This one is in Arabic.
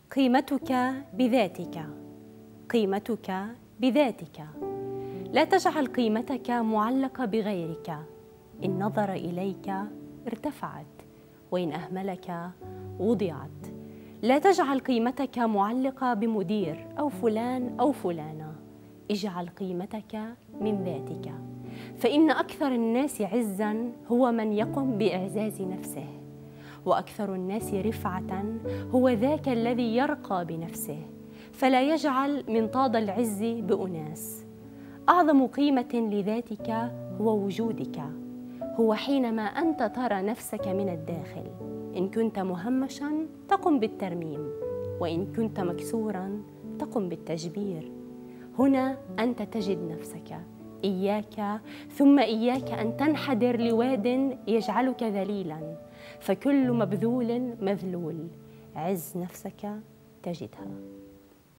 قيمتك بذاتك. قيمتك بذاتك. لا تجعل قيمتك معلقة بغيرك. إن نظر إليك ارتفعت، وإن أهملك وضعت. لا تجعل قيمتك معلقة بمدير أو فلان أو فلانة. اجعل قيمتك من ذاتك، فإن أكثر الناس عزاً هو من يقوم بإعزاز نفسه، وأكثر الناس رفعة هو ذاك الذي يرقى بنفسه، فلا يجعل منطاد العز بأناس. أعظم قيمة لذاتك هو وجودك، هو حينما أنت ترى نفسك من الداخل. إن كنت مهمشاً تقم بالترميم، وإن كنت مكسوراً تقم بالتجبير. هنا أنت تجد نفسك. إياك ثم إياك أن تنحدر لواد يجعلك ذليلاً، فكل مبذول مذلول. عز نفسك تجدها.